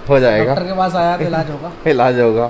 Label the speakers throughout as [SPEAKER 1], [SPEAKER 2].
[SPEAKER 1] हो जाएगा।
[SPEAKER 2] डॉक्टर के पास आया तो इलाज होगा।
[SPEAKER 1] इलाज होगा।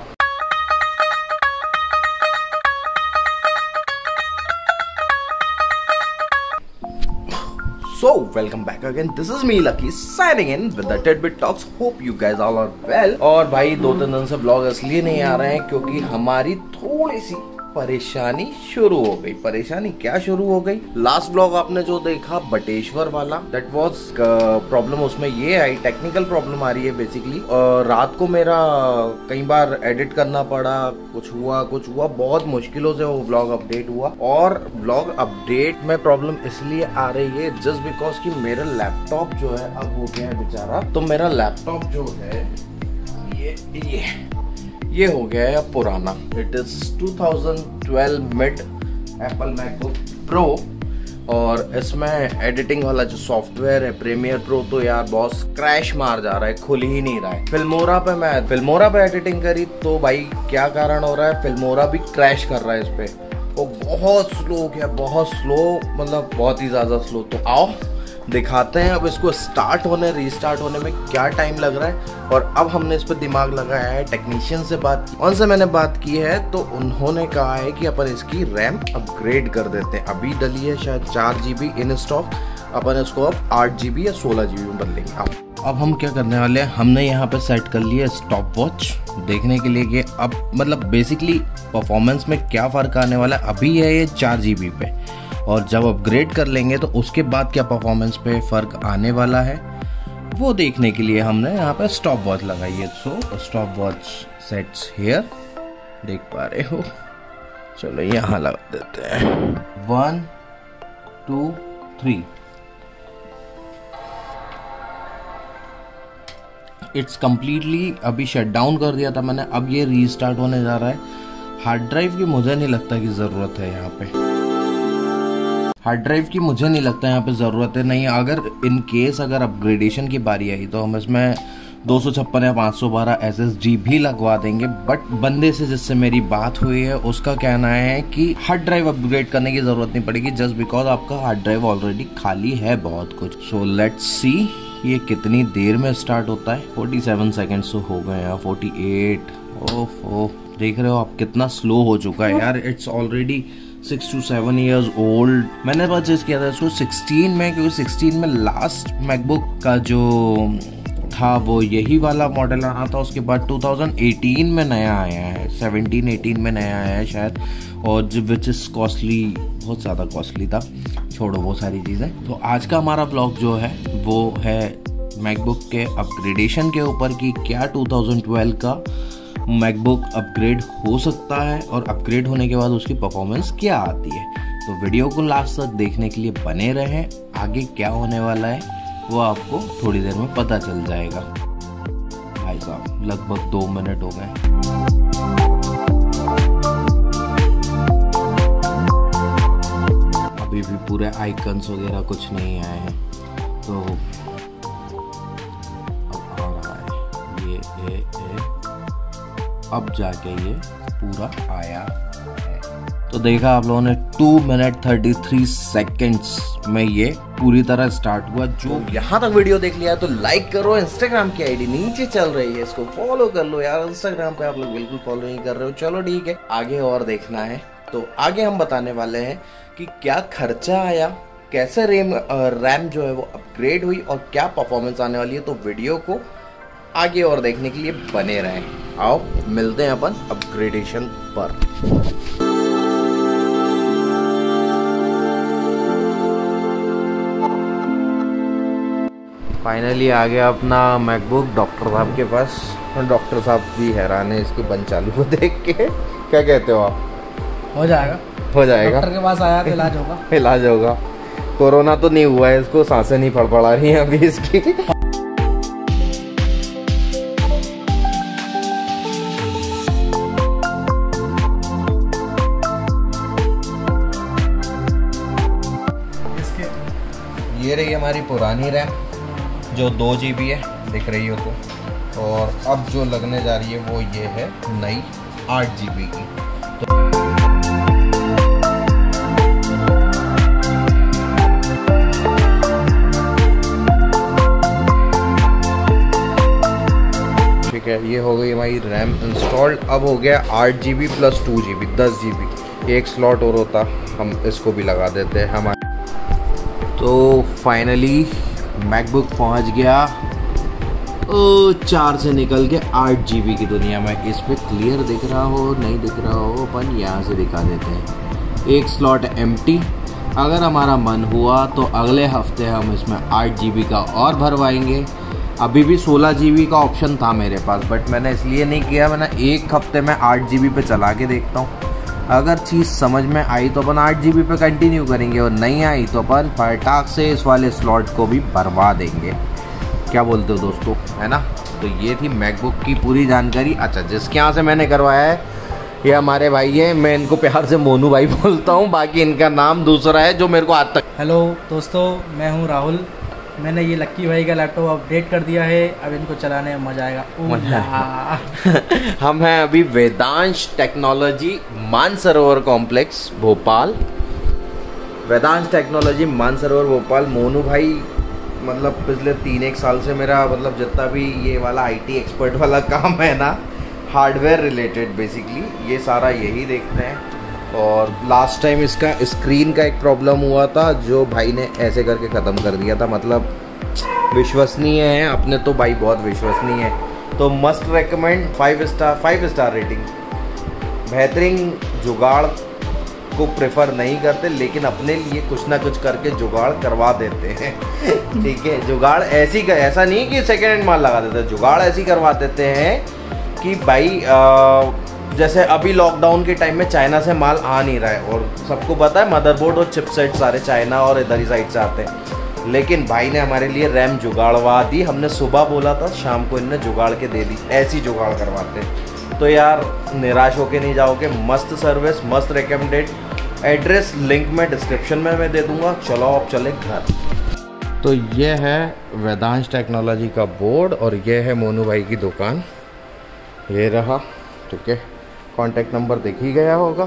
[SPEAKER 1] So, welcome back again. This is me Lucky signing in with the Tidbit Talks. Hope you guys all are well. और भाई 2-3 दिन से ब्लॉग इसलिए नहीं आ रहे हैं क्योंकि हमारी थोड़ी सी परेशानी शुरू हो गई। परेशानी क्या शुरू हो गई? लास्ट ब्लॉग आपने जो देखा बटेश्वर वाला, दैट वाज प्रॉब्लम उसमें ये आई, टेक्निकल प्रॉब्लम आ रही है बेसिकली। और रात को मेरा कई बार एडिट करना पड़ा, कुछ हुआ, बहुत मुश्किलों से वो ब्लॉग अपडेट हुआ। और ब्लॉग अपडेट में प्रॉब्लम इसलिए आ रही है जस्ट बिकॉज कि मेरा लैपटॉप जो है अब हो गया है बेचारा। तो मेरा लैपटॉप जो है ये हो गया है अब पुराना। It is 2012 mid Apple MacBook Pro. और इसमें एडिटिंग वाला जो सॉफ्टवेयर है प्रीमियर प्रो, तो यार बॉस क्रैश मार जा रहा है, खुल ही नहीं रहा है। फिल्मोरा पे एडिटिंग करी तो भाई क्या कारण हो रहा है, फिल्मोरा भी क्रैश कर रहा है इस पे। वो बहुत स्लो हो गया, बहुत स्लो, मतलब बहुत ही ज्यादा स्लो। तो आओ दिखाते हैं अब इसको रीस्टार्ट होने में क्या टाइम लग रहा है। और अब हमने इस पर दिमाग लगाया है, टेक्नीशियन से बात की, उनसे मैंने बात की है तो उन्होंने कहा है कि अपन इसकी रैम अपग्रेड कर देते हैं। अभी डली है शायद 4 GB इन स्टॉक, अपन इसको अब 8 GB या 16 GB में बदलेंगे। अब हम क्या करने वाले हैं, हमने यहाँ पे सेट कर लिया स्टॉप वॉच देखने के लिए कि अब मतलब बेसिकली परफॉर्मेंस में क्या फ़र्क आने वाला है। अभी है ये 4 GB पे, और जब अपग्रेड कर लेंगे तो उसके बाद क्या परफॉर्मेंस पे फ़र्क आने वाला है वो देखने के लिए हमने यहाँ पे स्टॉप वॉच लगाई है। सो स्टॉप वॉच सेट्स हियर, देख पा रहे हो। चलो यहाँ लगा देते हैं 1 2 3। इट्स कम्प्लीटली अभी शट डाउन कर दिया था मैंने, अब ये रीस्टार्ट होने जा रहा है। हार्ड ड्राइव की मुझे नहीं लगता कि ज़रूरत है यहाँ पे, नहीं। अगर इन केस अगर अपग्रेडेशन की बारी आई तो हम इसमें 256 या 512 SSD भी लगवा देंगे। बट बंदे से जिससे मेरी बात हुई है उसका कहना है कि हार्ड ड्राइव अपग्रेड करने की जरूरत नहीं पड़ेगी, जस्ट बिकॉज आपका हार्ड ड्राइव ऑलरेडी खाली है बहुत कुछ। सो लेट्स सी ये कितनी देर में स्टार्ट होता है। 47 सेकेंड्स तो हो गए यार, 48। ओह देख रहे हो आप कितना स्लो हो चुका है यार। It's already 6 to 7 years old। मैंने परचेज किया था इसको 16 में, क्योंकि 16 में लास्ट मैकबुक का जो था वो यही वाला मॉडल आना था। उसके बाद 2018 में नया आया है, 17-18 में नया आया है शायद, और विच इज़ कॉस्टली, बहुत ज़्यादा कॉस्टली था। छोड़ो वो सारी चीज़ें। तो आज का हमारा ब्लॉग जो है वो है मैकबुक के अपग्रेडेशन के ऊपर कि क्या 2012 का मैकबुक अपग्रेड हो सकता है और अपग्रेड होने के बाद उसकी परफॉर्मेंस क्या आती है। तो वीडियो को लास्ट तक देखने के लिए बने रहें, आगे क्या होने वाला है वो आपको थोड़ी देर में पता चल जाएगा। भाई साहब लगभग 2 मिनट हो गए। अभी भी पूरे आइकन्स वगैरह कुछ नहीं आए हैं, तो अब आ रहा है ये अब जाके ये पूरा आया है। तो देखा आप लोगों ने 2 मिनट 33 सेकेंड्स में ये पूरी तरह स्टार्ट हुआ। जो यहाँ तक वीडियो देख लिया तो लाइक करो, इंस्टाग्राम की आईडी नीचे चल रही है, इसको फॉलो कर लो यार। इंस्टाग्राम पे आप लोग बिल्कुल फॉलो नहीं कर रहे हो, चलो ठीक है, आगे और देखना है। तो आगे हम बताने वाले हैं कि क्या खर्चा आया, कैसे रैम जो है वो अपग्रेड हुई और क्या परफॉर्मेंस आने वाली है। तो वीडियो को आगे और देखने के लिए बने रहें। आओ मिलते हैं अपन अपग्रेडेशन पर। फाइनली आ गया अपना मैकबुक डॉक्टर साहब के पास। डॉक्टर साहब भी हैरान है इसके बंद चालू को देख के। क्या कहते हो आप?
[SPEAKER 2] हो जाएगा। डॉक्टर के पास आया तो इलाज होगा। कोरोना तो नहीं हुआ है इसको, सांसें नहीं फड़फड़ा रही हैं अभी इसकी। ये रही हमारी पुरानी रैम जो 2 GB है, दिख रही हो तो। और अब जो लगने जा रही है वो ये है नई 8 GB की। ठीक है, ये हो गई हमारी रैम इंस्टॉल्ड। अब हो गया 8 GB प्लस 2 GB 10 GB। एक स्लॉट और होता, हम इसको भी लगा देते हैं हमारे। तो फाइनली मैकबुक पहुंच गया 4 से निकल के 8 GB की दुनिया में। इस पर क्लियर दिख रहा हो नहीं दिख रहा हो, अपन यहाँ से दिखा देते हैं। एक स्लॉट एम्प्टी, अगर हमारा मन हुआ तो अगले हफ्ते हम इसमें 8 GB का और भरवाएंगे। अभी भी 16 GB का ऑप्शन था मेरे पास, बट मैंने इसलिए नहीं किया। मैंने एक हफ्ते में 8 GB पे चला के देखता हूँ, अगर चीज़ समझ में आई तो अपन 8 GB पे कंटिन्यू करेंगे, और नहीं आई तो अपन फटाक से इस वाले स्लॉट को भी भरवा देंगे। क्या बोलते हो दोस्तों, है ना। तो ये थी मैकबुक की पूरी जानकारी। अच्छा, जिसके यहाँ से मैंने करवाया है ये हमारे भाई हैं, मैं इनको प्यार से मोनू भाई बोलता हूँ, बाकी इनका नाम दूसरा है जो मेरे को आज तक।
[SPEAKER 3] हेलो दोस्तों, मैं हूँ राहुल। मैंने ये लक्की भाई का लैपटॉप अपडेट कर दिया है, अब इनको चलाने में मजा आएगा।
[SPEAKER 2] हम हैं अभी Vedansh technology Mansarovar complex Bhopal. Vedansh technology Mansarovar Bhopal. Monu भाई मतलब पिछले 3-1 साल से मेरा मतलब जितना भी ये वाला IT एक्सपर्ट वाला काम है ना, हार्डवेयर रिलेटेड बेसिकली ये सारा यही देखते हैं। और लास्ट टाइम इसका स्क्रीन का एक प्रॉब्लम हुआ था जो भाई ने ऐसे करके ख़त्म कर दिया था। मतलब विश्वसनीय है अपने तो भाई, बहुत विश्वसनीय है। तो मस्ट रेकमेंड, 5 स्टार रेटिंग। बेहतरीन जुगाड़ को प्रेफर नहीं करते, लेकिन अपने लिए कुछ ना कुछ करके जुगाड़ करवा देते हैं। ठीक है, जुगाड़ ऐसा नहीं कि सेकेंड हैंड माल लगा देते हैं, जुगाड़ ऐसी करवा देते हैं कि भाई जैसे अभी लॉकडाउन के टाइम में चाइना से माल आ नहीं रहा है, और सबको पता है मदरबोर्ड और चिपसेट सारे चाइना और इधर ही साइड से आते हैं। लेकिन भाई ने हमारे लिए रैम जुगाड़वा दी। हमने सुबह बोला था, शाम को इनने जुगाड़ के दे दी। ऐसी जुगाड़ करवाते हैं तो यार निराश होके नहीं जाओगे। मस्त सर्विस, मस्त रिकमेंडेड। एड्रेस लिंक में डिस्क्रिप्शन में मैं दे दूंगा। चलो अब चले घर। तो ये है वेदांश टेक्नोलॉजी का बोर्ड, और ये है मोनू भाई की दुकान। ये रहा, ठीक है। कॉन्टैक्ट नंबर दिख ही गया होगा।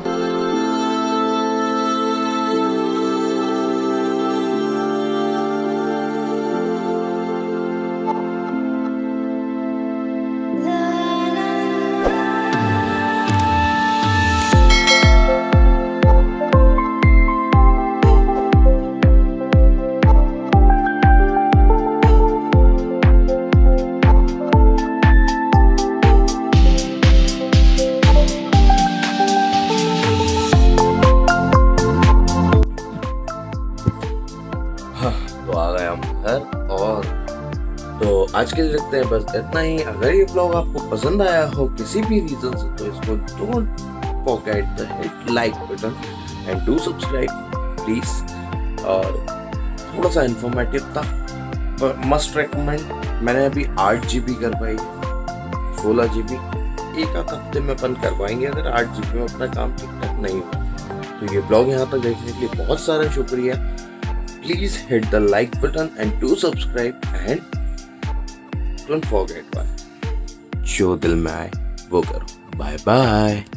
[SPEAKER 2] तो आ गए हम घर, और तो आज के लिए रखते हैं बस इतना ही। अगर ये ब्लॉग आपको पसंद आया हो किसी भी रीजन से, तो इसको don't forget the hit like button and do subscribe please. और थोड़ा सा इन्फॉर्मेटिव था, पर मस्ट रेकमेंड। मैंने अभी 8 GB करवाई, 16 GB एक आध हफ्ते में अपन करवाएंगे अगर 8 GB में अपना काम ठीक ठाक नहीं हो। तो ये ब्लॉग यहाँ तक देखने के लिए बहुत सारा शुक्रिया। Please hit the like button and do subscribe, and don't forget, जो दिल में आए वो करो। Bye bye.